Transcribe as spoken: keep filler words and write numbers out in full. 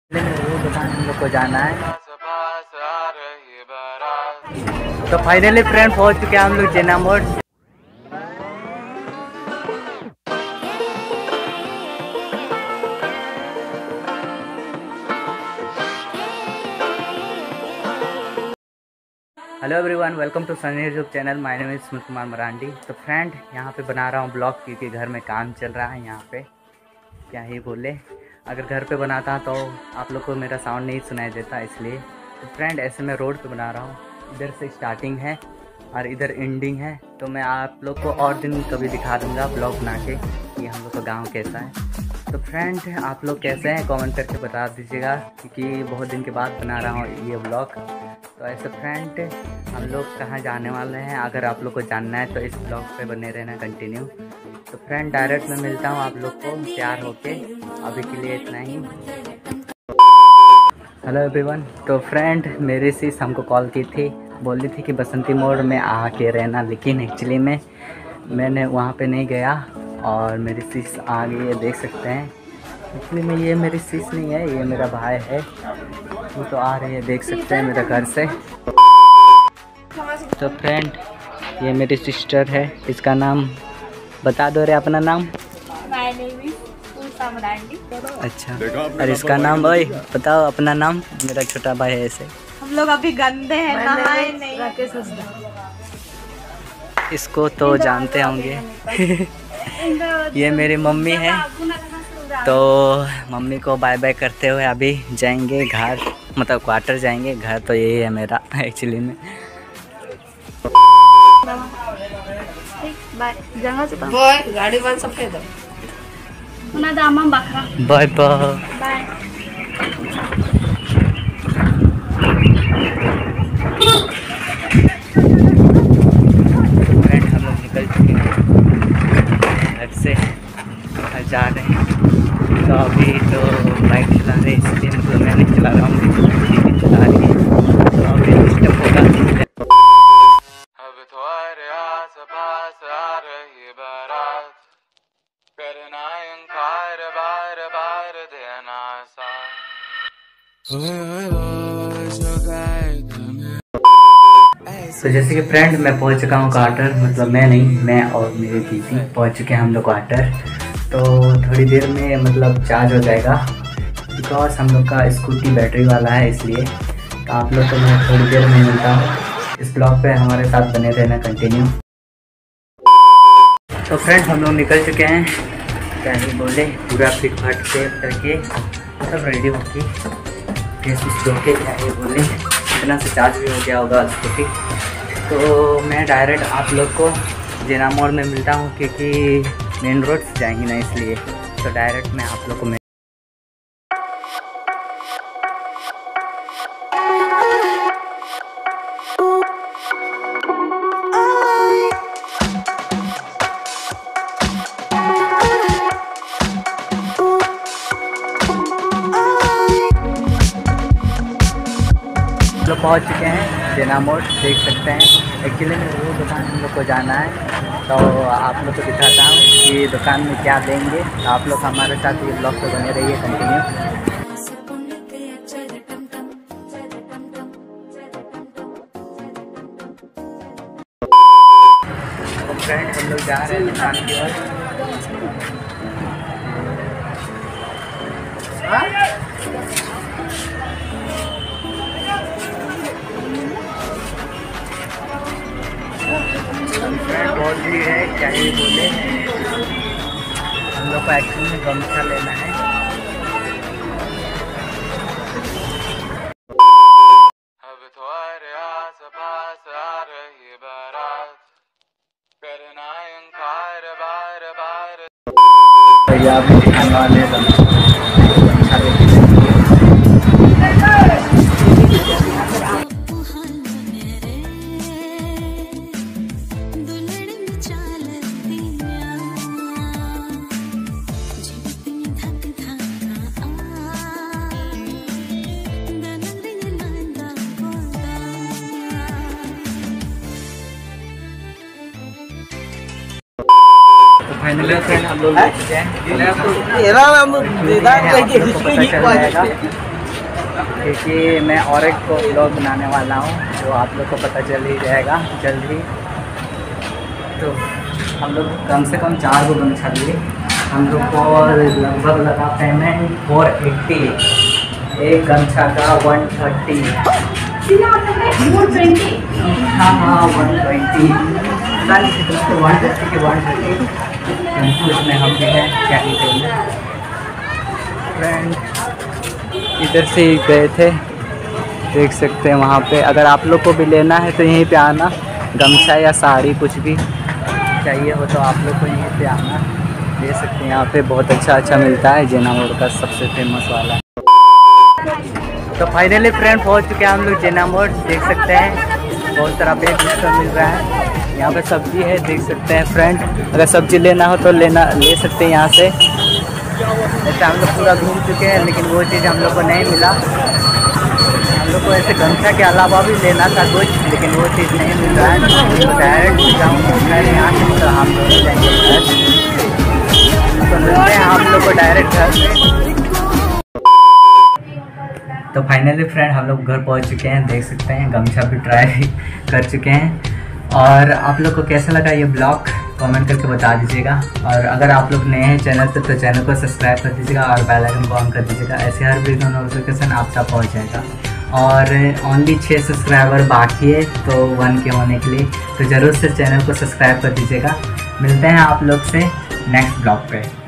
वो दुकान हम लोग को जाना है। तो फाइनली फ्रेंड पहुंच चुके हैं हम लोग Jena Mor. Hello everyone, welcome to Sunny YouTube channel. My name is Sumit Kumar Marandi. तो फ्रेंड यहाँ पे बना रहा हूँ ब्लॉग क्योंकि घर में काम चल रहा है। यहाँ पे क्या ही बोले, अगर घर पे बनाता तो आप लोग को मेरा साउंड नहीं सुनाई देता, इसलिए। तो फ्रेंड ऐसे मैं रोड पे बना रहा हूँ। इधर से स्टार्टिंग है और इधर एंडिंग है। तो मैं आप लोग को और दिन कभी दिखा दूँगा ब्लॉग बना के कि हम लोग का गाँव कैसा है। तो फ्रेंड आप लोग कैसे हैं कमेंट करके बता दीजिएगा, क्योंकि बहुत दिन के बाद बना रहा हूँ ये ब्लॉग। तो ऐसे फ्रेंड हम लोग कहाँ जाने वाले हैं, अगर आप लोग को जानना है तो इस ब्लॉग पे बने रहना कंटिन्यू। तो फ्रेंड डायरेक्ट मैं मिलता हूँ आप लोग को तैयार होके। अभी के लिए इतना ही। Hello everyone. तो फ्रेंड मेरी सिस हमको कॉल की थी, बोल रही थी कि बसंती मोड़ में आके रहना, लेकिन एक्चुअली में मैंने वहाँ पे नहीं गया और मेरी सिस आ गई है, देख सकते हैं। एक्चुअली में ये मेरी सिस नहीं है, ये मेरा भाई है। वो तो आ रही है, देख सकते हैं मेरे घर से। तो फ्रेंड ये मेरी सिस्टर है, इसका नाम बता दो रे अपना नाम। अच्छा, और इसका नाम भाई बताओ अपना नाम। मेरा छोटा भाई है ऐसे। हम लोग अभी गंदे हैं, नहाए नहीं। इसको तो जानते होंगे। ये मेरी मम्मी है। तो मम्मी को बाय बाय करते हुए अभी जाएंगे घर, मतलब क्वार्टर जाएंगे। घर तो यही है मेरा एक्चुअली में। बाय गाड़ी बंद सफेद ना दामा बकरा। Bye bye. फ्रेंड हम लोग निकल चुके हैं घर से, घर जा रहे हैं। तो अभी तो बाइक चला रहे हैं, इसलिए मतलब मैं नहीं चला रहा हूँ, दीदी चला रही है। तो अभी डिस्टर्ब होगा। अब तुम्हारे आस-पास आ रही बारात, करना इनकार बार बार देना सा। तो जैसे कि फ्रेंड मैं पहुंच चुका हूँ क्वार्टर, मतलब मैं नहीं, मैं और मेरी दीदी पहुंच चुके हैं हम लोग क्वार्टर। तो थोड़ी देर में मतलब चार्ज हो जाएगा, बिकॉज हम लोग का स्कूटी बैटरी वाला है, इसलिए। तो आप लोग को मैं थोड़ी देर में मिलता हूँ। इस ब्लॉग पे हमारे साथ बने रहना कंटिन्यू। तो फ्रेंड हम लोग निकल चुके हैं, क्या ही बोले, पूरा फिट फाट से करके सब रेडी होके फेस उस धो के, क्या ही बोले, इतना से चार्ज भी हो गया होगा स्कूटी। तो मैं डायरेक्ट आप लोग को जेना मोड़ में मिलता हूँ, क्योंकि मेन रोड से जाएंगे ना, इसलिए। तो डायरेक्ट मैं आप लोग को लोग पहुँच चुके हैं जेना मोड़, देख सकते हैं। एक्चुअली में वो दुकान हम लोग को जाना है। तो आप लोग को दिखाता हूँ कि दुकान में क्या देंगे। तो आप लोग हमारे साथ ये ब्लॉग पे बने रहिए कंटिन्यू। तो फ्रेंड हम लोग जा रहे हैं दुकान की ओर। बहुत भीड़ है, क्या ही बोले। हम लोग को एक्चुअली में गमछा लेना है। अब तुम्हारे आस-पास आ रही बारात, करना इनकार बार बार। भैया आप दिखाने वाले गमछा लेके फाइनली फ्रेंड हम लोग पता चल जाएगा क्योंकि मैं और एक को ब्लॉग बनाने वाला हूँ, जो आप लोग को पता चल ही जाएगा जल्द ही। तो हम लोग कम से कम चार गो गमछा लिए, हम लोग को लगभग लगा पेमेंट फोर एट्टी, एक गमछा का वन थर्टी, हाँ हाँ वन ट्वेंटी, वन थर्टी के वन थर्टी उसमें हम भी हैं। क्या ही बोले फ्रेंड, इधर से ही गए थे, देख सकते हैं वहाँ पे। अगर आप लोग को भी लेना है तो यहीं पे आना, गमछा या साड़ी कुछ भी चाहिए हो तो आप लोग को यहीं पे आना, ले सकते हैं। यहाँ पे बहुत अच्छा अच्छा मिलता है, जेना मोड़ का सबसे फेमस वाला। तो फाइनली फ्रेंड पहुँच चुके हैं हम लोग जेना मोड़, देख सकते हैं बहुत सारा बेच मिल रहा है। यहाँ पे सब्जी है, देख सकते हैं फ्रेंड। अगर सब्जी लेना हो तो लेना ले सकते हैं यहाँ से। ऐसे हम लोग पूरा घूम चुके हैं, लेकिन वो चीज़ हम लोग को नहीं मिला। हम लोग को ऐसे गमछा के अलावा भी लेना था कुछ, लेकिन वो चीज़ नहीं मिल रहा है। तो डायरेक्ट जाऊँगा घर यहाँ से, तो हम लोग जाएंगे घर, तो मिलते हैं हम लोग को डायरेक्ट घर से। तो फाइनली फ्रेंड हम लोग घर पहुँच चुके हैं, देख सकते हैं गमछा भी ट्राई कर चुके हैं। और आप लोग को कैसा लगा ये ब्लॉग कमेंट करके बता दीजिएगा। और अगर आप लोग नए हैं चैनल पे तो चैनल को सब्सक्राइब कर दीजिएगा और बेल आइकन को ऑन कर दीजिएगा, ऐसे हर वीडियो नोटिफिकेशन आप तक पहुंच जाएगा। और ओनली छः सब्सक्राइबर बाकी है तो वन के होने के लिए, तो ज़रूर से चैनल को सब्सक्राइब कर दीजिएगा। मिलते हैं आप लोग से नेक्स्ट ब्लॉग पे।